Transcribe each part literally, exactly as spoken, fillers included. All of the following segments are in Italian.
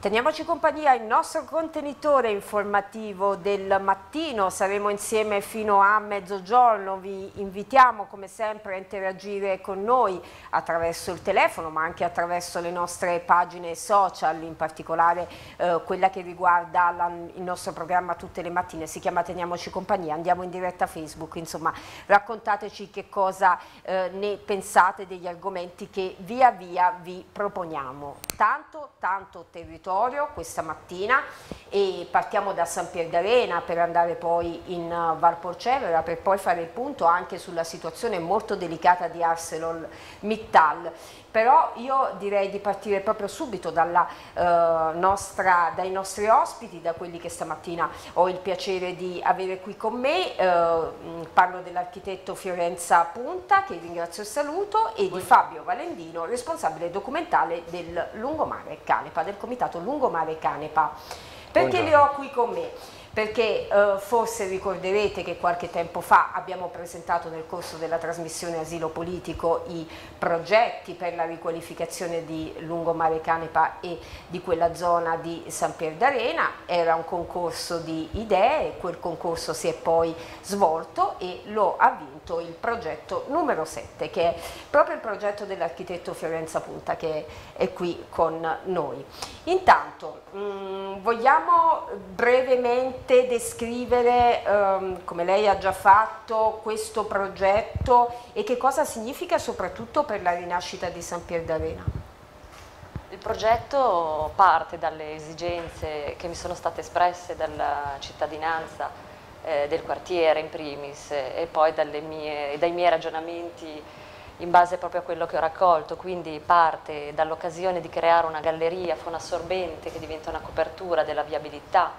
Teniamoci compagnia, il nostro contenitore informativo del mattino, saremo insieme fino a mezzogiorno, vi invitiamo come sempre a interagire con noi attraverso il telefono ma anche attraverso le nostre pagine social, in particolare eh, quella che riguarda la, il nostro programma tutte le mattine, si chiama Teniamoci compagnia, andiamo in diretta Facebook, insomma raccontateci che cosa eh, ne pensate degli argomenti che via via vi proponiamo. Tanto, tanto territorio questa mattina e partiamo da San Pier d'Arena per andare poi in uh, Val Polcevera per poi fare il punto anche sulla situazione molto delicata di ArcelorMittal. Però io direi di partire proprio subito dalla, uh, nostra, dai nostri ospiti, da quelli che stamattina ho il piacere di avere qui con me. Uh, parlo dell'architetto Fiorenza Punta, che ringrazio e saluto, e di Fabio Valendino, responsabile documentale del Lungomare Canepa, del comitato Lungomare Canepa. Perché li ho qui con me? Perché eh, forse ricorderete che qualche tempo fa abbiamo presentato nel corso della trasmissione Asilo Politico i progetti per la riqualificazione di Lungomare Canepa e di quella zona di San Pier d'Arena. Era un concorso di idee, quel concorso si è poi svolto e lo ha vinto il progetto numero sette, che è proprio il progetto dell'architetto Fiorenza Punta, che è qui con noi. Intanto mh, vogliamo brevemente descrivere, um, come lei ha già fatto, questo progetto e che cosa significa soprattutto per la rinascita di San Pier d'Arena? Il progetto parte dalle esigenze che mi sono state espresse dalla cittadinanza, eh, del quartiere in primis, eh, e poi dalle mie, dai miei ragionamenti in base proprio a quello che ho raccolto, quindi parte dall'occasione di creare una galleria fonassorbente che diventa una copertura della viabilità.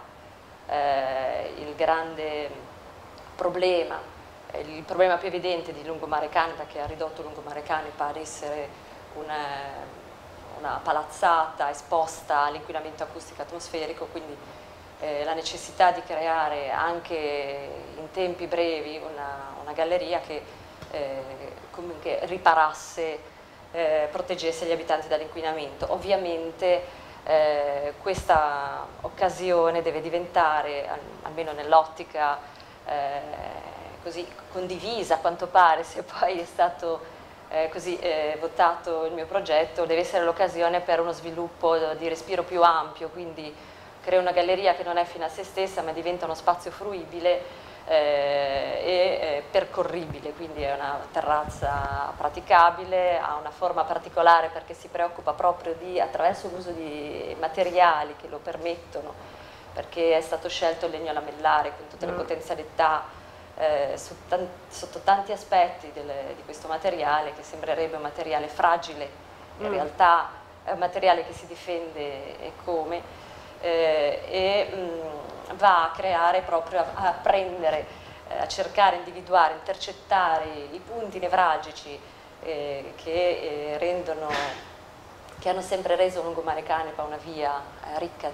Eh, il grande problema, eh, il problema più evidente di Lungomare Canepa, che ha ridotto Lungomare Canepa ad essere una, una palazzata esposta all'inquinamento acustico atmosferico, quindi eh, la necessità di creare anche in tempi brevi una, una galleria che eh, comunque riparasse, eh, proteggesse gli abitanti dall'inquinamento. Ovviamente Eh, questa occasione deve diventare, al, almeno nell'ottica eh, così condivisa a quanto pare, se poi è stato eh, così eh, votato il mio progetto, deve essere l'occasione per uno sviluppo di respiro più ampio, quindi crea una galleria che non è fine a se stessa ma diventa uno spazio fruibile eh, e eh, percorribile, quindi è una terrazza praticabile, ha una forma particolare perché si preoccupa proprio di, attraverso l'uso di materiali che lo permettono, perché è stato scelto il legno lamellare con tutte le mm. potenzialità eh, su tan sotto tanti aspetti del, di questo materiale, che sembrerebbe un materiale fragile, in mm. realtà è un materiale che si difende e come, eh, e mh, va a creare proprio, a, a prendere, eh, a cercare, individuare, intercettare i punti nevralgici eh, che eh, rendono, che hanno sempre reso Lungomare Canepa una via eh, ricca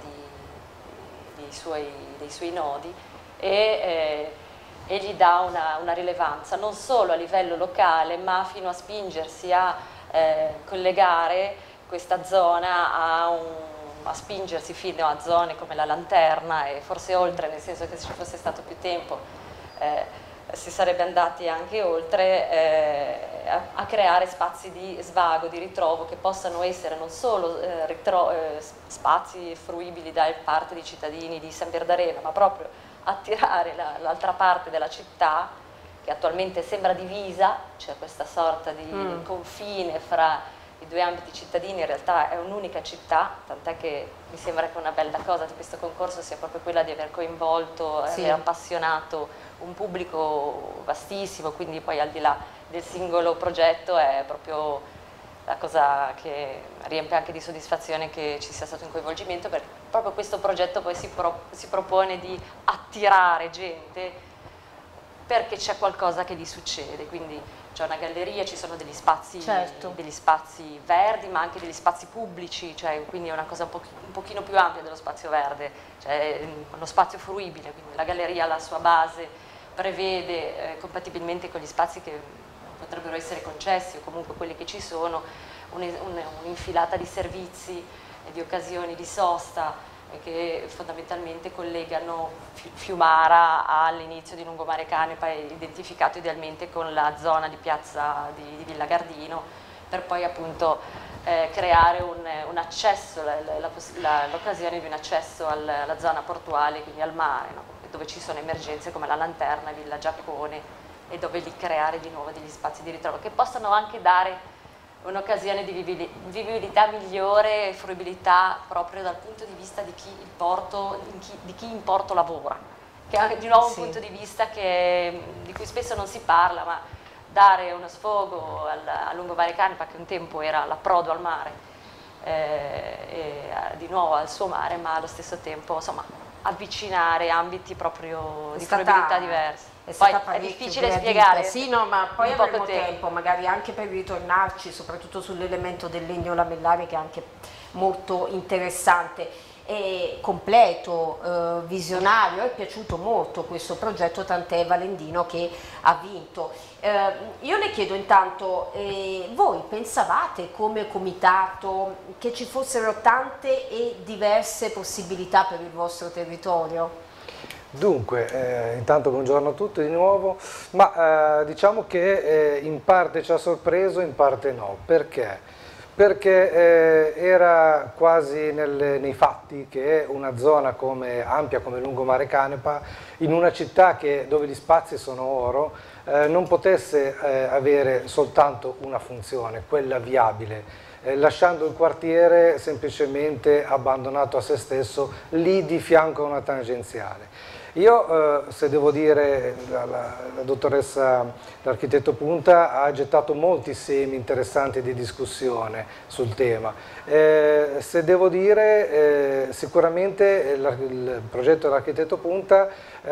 di, di suoi, dei suoi nodi e, eh, e gli dà una, una rilevanza non solo a livello locale ma fino a spingersi a eh, collegare questa zona a un a spingersi fino a zone come la Lanterna e forse oltre, nel senso che se ci fosse stato più tempo eh, si sarebbe andati anche oltre, eh, a, a creare spazi di svago, di ritrovo che possano essere non solo eh, ritro eh, spazi fruibili da parte dei cittadini di San Pier d'Arena, ma proprio attirare l'altra parte della città che attualmente sembra divisa, c'è questa sorta di mm. confine fra i due ambiti cittadini, in realtà è un'unica città, tant'è che mi sembra che una bella cosa di questo concorso sia proprio quella di aver coinvolto, sì. aver appassionato un pubblico vastissimo, quindi poi al di là del singolo progetto è proprio la cosa che riempie anche di soddisfazione che ci sia stato un coinvolgimento, perché proprio questo progetto poi si, pro, si propone di attirare gente perché c'è qualcosa che gli succede, quindi c'è una galleria, ci sono degli spazi, certo. degli spazi verdi ma anche degli spazi pubblici, cioè, quindi è una cosa un, po un pochino più ampia dello spazio verde, cioè uno spazio fruibile, quindi la galleria alla sua base prevede, eh, compatibilmente con gli spazi che potrebbero essere concessi o comunque quelli che ci sono, un'infilata un, un di servizi e di occasioni di sosta che fondamentalmente collegano Fiumara all'inizio di Lungomare Canepa, identificato idealmente con la zona di piazza di, di Villa Gardino, per poi appunto eh, creare un, un accesso, l'occasione di un accesso al, alla zona portuale, quindi al mare, no? Dove ci sono emergenze come la Lanterna, Villa Giaccone, e dove lì creare di nuovo degli spazi di ritrovo che possano anche dare un'occasione di vivibilità migliore e fruibilità proprio dal punto di vista di chi, il porto, di chi in porto lavora, che è di nuovo sì. un punto di vista che, di cui spesso non si parla, ma dare uno sfogo al, a Lungomare Canepa, che un tempo era l'approdo al mare, eh, e di nuovo al suo mare, ma allo stesso tempo insomma avvicinare ambiti proprio di fruibilità diverse. È poi è difficile gradita. spiegare. Sì, no, ma poi avremo tempo. tempo, magari anche per ritornarci, soprattutto sull'elemento del legno lamellare, che è anche molto interessante. È completo, eh, visionario, è piaciuto molto questo progetto, tant'è Valendino che ha vinto. Eh, io le chiedo intanto, eh, voi pensavate come comitato che ci fossero tante e diverse possibilità per il vostro territorio? Dunque, eh, intanto buongiorno a tutti di nuovo, ma eh, diciamo che eh, in parte ci ha sorpreso, in parte no. Perché? Perché eh, era quasi nelle, nei fatti che una zona come, ampia come Lungomare Canepa, in una città che, dove gli spazi sono oro, eh, non potesse eh, avere soltanto una funzione, quella viabile, eh, lasciando il quartiere semplicemente abbandonato a se stesso, lì di fianco a una tangenziale. Io, eh, se devo dire, la, la, la dottoressa, l'architetto Punta ha gettato molti semi interessanti di discussione sul tema. Eh, se devo dire, eh, sicuramente la, il progetto dell'architetto Punta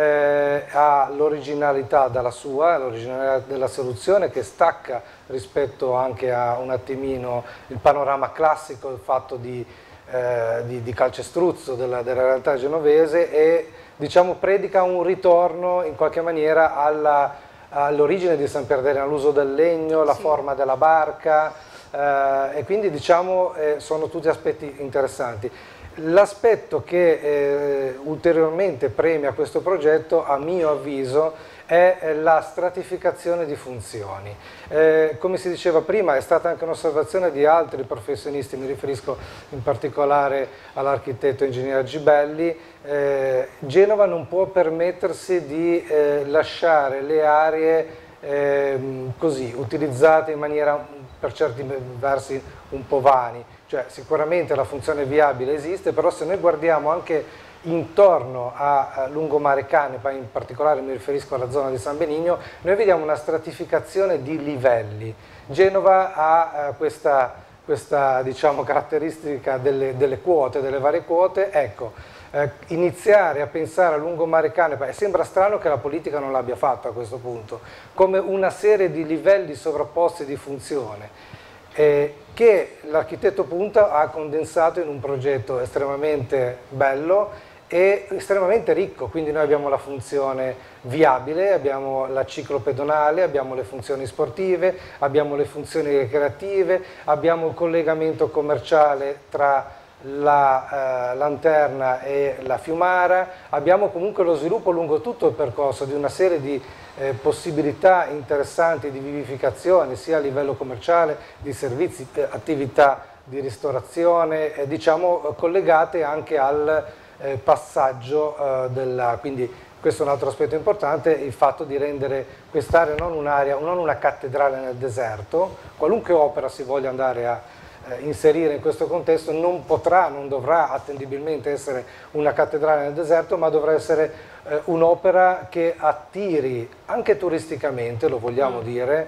eh, ha l'originalità dalla sua, l'originalità della soluzione, che stacca rispetto anche a un attimino il panorama classico, il fatto di, eh, di, di calcestruzzo della, della realtà genovese, e diciamo predica un ritorno in qualche maniera all'origine di San Pierdarena, all'uso del legno, la sì. forma della barca, eh, e quindi diciamo eh, sono tutti aspetti interessanti. L'aspetto che eh, ulteriormente premia questo progetto, a mio avviso, è la stratificazione di funzioni. Eh, come si diceva prima, è stata anche un'osservazione di altri professionisti, mi riferisco in particolare all'architetto ingegnere Gibelli. eh, Genova non può permettersi di eh, lasciare le aree eh, così, utilizzate in maniera per certi versi un po' vani, cioè sicuramente la funzione viabile esiste, però se noi guardiamo anche intorno a Lungomare Canepa, in particolare mi riferisco alla zona di San Benigno, noi vediamo una stratificazione di livelli. Genova ha eh, questa, questa diciamo, caratteristica delle, delle quote, delle varie quote. Ecco, eh, iniziare a pensare a Lungomare Canepa, e sembra strano che la politica non l'abbia fatto a questo punto, come una serie di livelli sovrapposti di funzione, eh, che l'architetto Punta ha condensato in un progetto estremamente bello e estremamente ricco. Quindi noi abbiamo la funzione viabile, abbiamo la ciclo pedonale, abbiamo le funzioni sportive, abbiamo le funzioni ricreative, abbiamo il collegamento commerciale tra la eh, Lanterna e la Fiumara, abbiamo comunque lo sviluppo lungo tutto il percorso di una serie di eh, possibilità interessanti di vivificazione, sia a livello commerciale, di servizi, attività di ristorazione, eh, diciamo collegate anche al Eh, passaggio eh, della, quindi questo è un altro aspetto importante, il fatto di rendere quest'area non un'area, non una cattedrale nel deserto. Qualunque opera si voglia andare a eh, inserire in questo contesto non potrà, non dovrà attendibilmente essere una cattedrale nel deserto, ma dovrà essere eh, un'opera che attiri anche turisticamente, lo vogliamo mm. dire,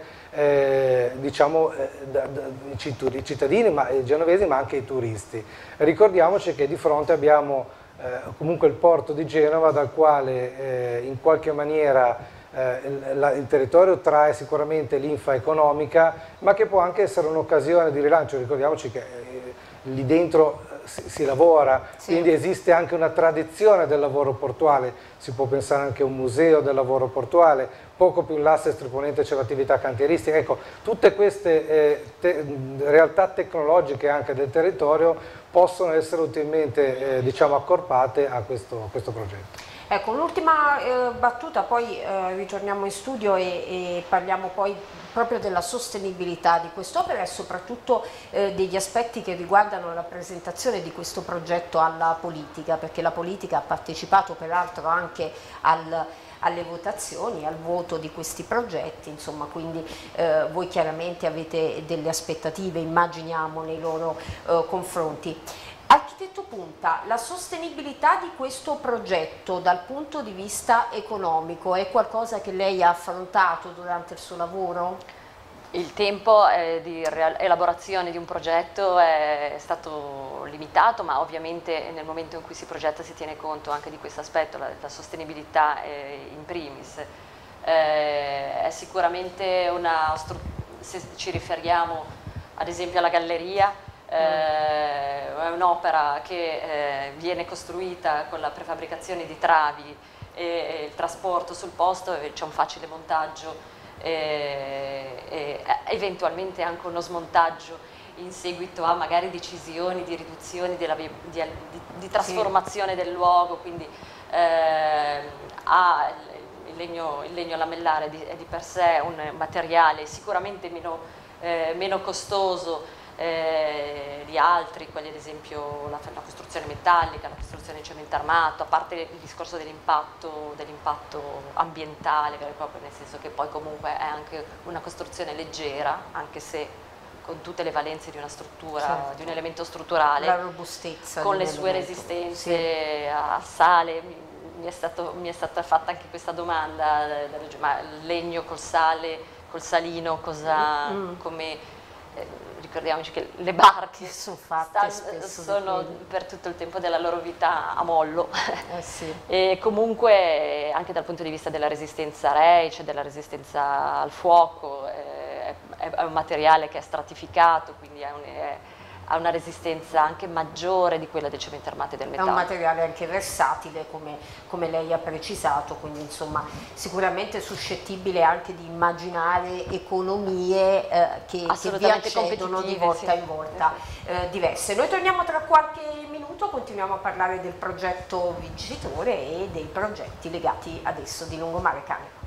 Eh, diciamo eh, da, da, i cittadini ma, i genovesi, ma anche i turisti. Ricordiamoci che di fronte abbiamo Eh, comunque il porto di Genova, dal quale eh, in qualche maniera eh, il, la, il territorio trae sicuramente linfa economica, ma che può anche essere un'occasione di rilancio. Ricordiamoci che eh, lì dentro si, si lavora, sì. quindi esiste anche una tradizione del lavoro portuale, si può pensare anche a un museo del lavoro portuale, poco più in là a Sestri Ponente c'è l'attività cantieristica. Ecco, tutte queste eh, te, realtà tecnologiche anche del territorio possono essere utilmente eh, diciamo, accorpate a questo, a questo progetto. Ecco, l'ultima eh, battuta, poi eh, ritorniamo in studio e, e parliamo poi proprio della sostenibilità di quest'opera e soprattutto eh, degli aspetti che riguardano la presentazione di questo progetto alla politica, perché la politica ha partecipato peraltro anche al, alle votazioni, al voto di questi progetti, insomma, quindi eh, voi chiaramente avete delle aspettative, immaginiamo, nei loro eh, confronti. Architetto Punta, la sostenibilità di questo progetto dal punto di vista economico è qualcosa che lei ha affrontato durante il suo lavoro? Il tempo eh, di elaborazione di un progetto è stato limitato, ma ovviamente nel momento in cui si progetta si tiene conto anche di questo aspetto, la, la sostenibilità eh, in primis. Eh, è sicuramente una, se ci riferiamo ad esempio alla galleria, Eh, è un'opera che eh, viene costruita con la prefabbricazione di travi e, e il trasporto sul posto, c'è un facile montaggio e, e eventualmente anche uno smontaggio in seguito a magari decisioni di riduzione della, di, di, di trasformazione sì. del luogo, quindi eh, ha il legno, il legno lamellare di, è di per sé un materiale sicuramente meno, eh, meno costoso Eh, di altri, quelli ad esempio la, la costruzione metallica, la costruzione in cemento armato, a parte il discorso dell'impatto dell'impatto ambientale, proprio nel senso che poi comunque è anche una costruzione leggera, anche se con tutte le valenze di una struttura, certo. di un elemento strutturale, la robustezza con le sue elemento. resistenze sì. al sale. Mi, mi, è stato, mi è stata fatta anche questa domanda, ma il legno col sale, col salino, cosa, mm. come... Eh, ricordiamoci che le barche sono, fatte stanno, sono per tutto il tempo della loro vita a mollo eh sì. e comunque anche dal punto di vista della resistenza reice, della resistenza al fuoco, eh, è, è un materiale che è stratificato, quindi è un, è, ha una resistenza anche maggiore di quella del cemento armato e del metallo. È un materiale anche versatile, come, come lei ha precisato, quindi insomma sicuramente suscettibile anche di immaginare economie eh, che, che vi accedono di volta sì. in volta eh, diverse. Noi torniamo tra qualche minuto, continuiamo a parlare del progetto vincitore e dei progetti legati ad esso di Lungomare Cane.